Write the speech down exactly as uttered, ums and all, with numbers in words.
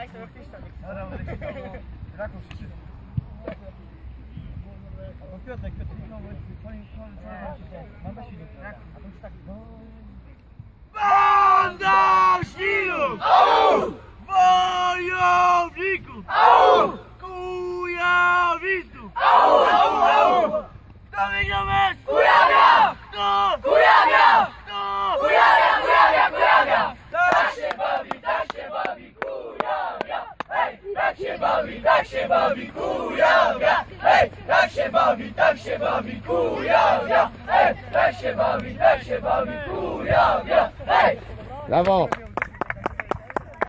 Dobra, będę krzyczał, bo Raków krzyczy. O Piotrek, Piotrek, no bo jest twoim Banda Świrów. A to jest tak, no... Banda Świrów! Au! Wojowników! Au! Kujawistów! Au! Au! Au! Kto wygrał mecz? Kujawia! Kto? Kujawia! Kto? Kujawia! Kujawia! Kujawia! Tak się bawi, tak się bawi Kujawia! Hej! Tak się bawi, tak się bawi Kujawia! Hej! Tak się bawi, tak się bawi Kujawia! Hej! Tak się bawi, tak się bawi Kujawia! Hej! Brawo!